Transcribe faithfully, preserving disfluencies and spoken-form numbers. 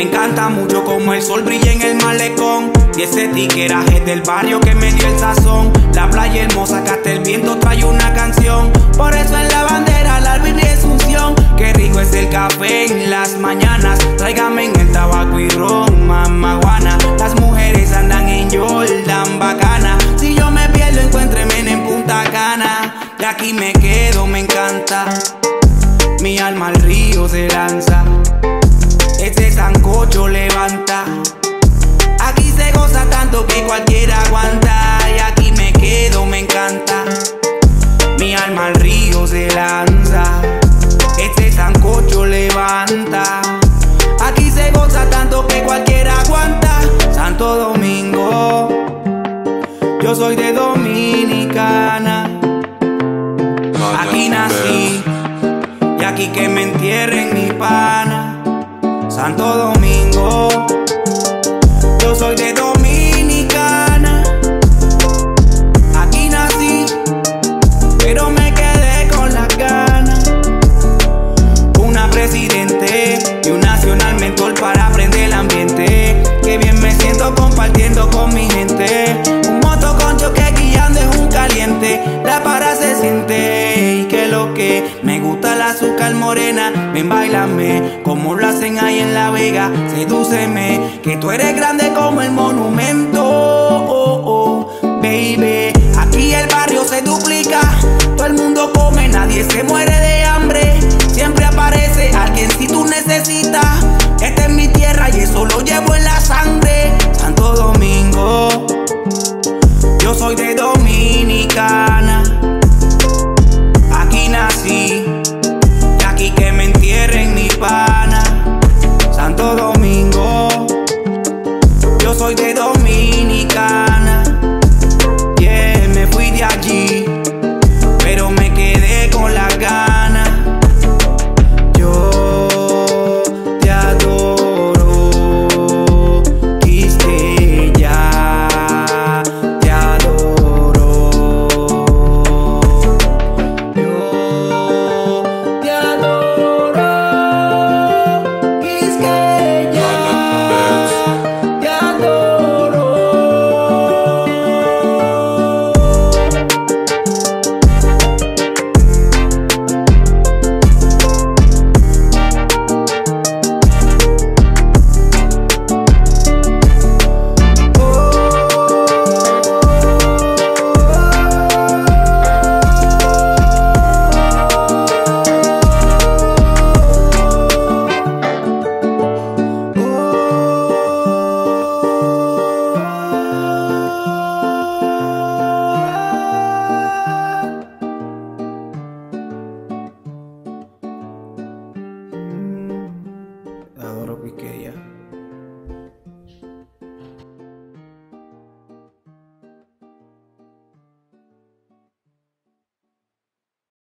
encanta mucho como el sol brilla en el malecón, y ese tiqueraje del barrio que me dio el sazón. La playa hermosa que hasta el viento trae una canción, por eso en la bandera la Biblia es unción. Qué rico es el café en las mañanas, tráigame en el tabaco y ron, mamaguana. Las mujeres andan en Jordan bacana, si yo me pierdo encuéntreme en Punta Cana. De aquí me quedo, me encanta, mi alma al río se lanza, ese sancocho levanta. Aquí se goza tanto que cualquiera aguanta, y aquí me quedo, me encanta, mi alma al río se lanza, ese sancocho levanta. Aquí se goza tanto que cualquiera aguanta. Santo Domingo, yo soy de Dominicana, aquí nací y aquí que me entierren mi pana. Santo Domingo, yo soy de Dominicana, aquí nací, pero me quedé con las ganas. Una presidente y un nacional mentor para aprender el ambiente. Qué bien me siento compartiendo con mi gente. Un motoconcho que guiando es un caliente, la para se siente. Y que lo que me gusta el azúcar morena, ven bailame como lo hacen ahí en La Vega. Sedúceme, que tú eres grande como el monumento, oh, oh, baby. Aquí el barrio se duplica, todo el mundo come, nadie se muere de hambre. Siempre aparece alguien si tú necesitas. Esta es mi tierra y eso lo llevo en la sangre. Santo Domingo, yo soy de Dominicana, aquí nací y aquí que me entierren mi pana. Santo Domingo, yo soy de Dominicana, yeah, me fui de allí, pero me quedé con las ganas. Yo te adoro, Quisqueya, te adoro. Yo te adoro, Quisqueya, te adoro. Adoro Quisqueya.